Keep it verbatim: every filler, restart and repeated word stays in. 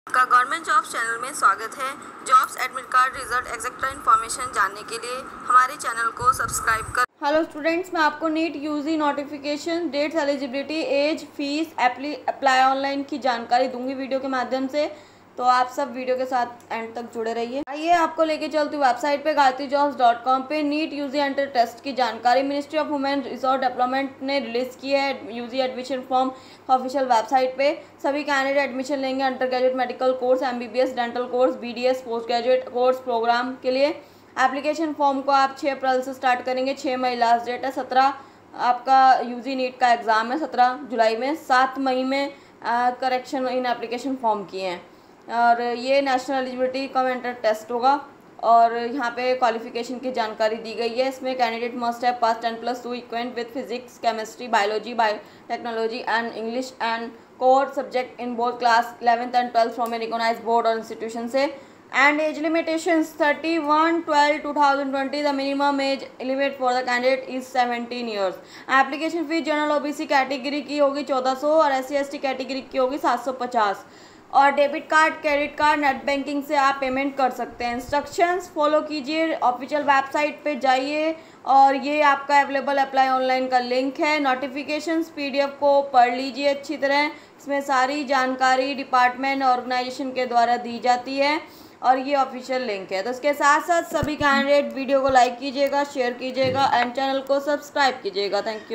का government jobs channel में स्वागत है। Jobs admit card result etcetera information जानने के लिए हमारे चैनल को सब्सक्राइब कर। हेलो स्टूडेंट्स, मैं आपको NEET UG notification, dates, eligibility, age, fees, apply online की जानकारी दूंगी वीडियो के माध्यम से, तो आप सब वीडियो के साथ एंड तक जुड़े रहिए। आइए आपको लेके चलती हूँ वेबसाइट पे गायत्री जॉब्स डॉट कॉम पे नीट यूजी एंटर टेस्ट की जानकारी ministry of women resource development ने रिलीज़ की है UG admission form official website पे। सभी कैंडिडेट एडमिशन लेंगे undergraduate medical course, MBBS, dental course, BDS, postgraduate course programme के लिए। एप्लीकेशन फॉर्म को आप छः अप्रैल से स्टार्ट करेंगे, छः मई लास्ट डेट है। सत्रह आपका यूजी नीट का एग्ज़ाम है सत्रह जुलाई में। सात मई में करेक्शन इन एप्लीकेशन फॉर्म किए हैं और ये national eligibility cum enter test होगा और यहाँ पे क्वालिफिकेशन की जानकारी दी गई है। इसमें candidate must have pass ten plus two equivalent with physics, chemistry, biology, biotechnology and English and core subject in both class eleventh and twelfth from a recognised board और इंस्टीट्यूशन से। And age limitations thirty-one twelve twenty twenty. The minimum age limit for the candidate is seventeen years. Application fee general OBC category की होगी चौदह सौ और S C S T category की होगी सात सौ पचास। और debit card, credit card, net banking से आप पेमेंट कर सकते हैं। इंस्ट्रक्शंस फॉलो कीजिए, ऑफिशियल वेबसाइट पे जाइए और ये आपका अवेलेबल अप्लाई ऑनलाइन का लिंक है। नोटिफिकेशंस पीडीएफ को पढ़ लीजिए अच्छी तरह, इसमें सारी जानकारी डिपार्टमेंट ऑर्गेनाइजेशन के द्वारा दी जाती है और ये ऑफिशियल लिंक है। तो इसके साथ साथ सभी कैंडिडेट वीडियो को लाइक कीजिएगा, शेयर कीजिएगा एंड चैनल को सब्सक्राइब कीजिएगा। Thank you.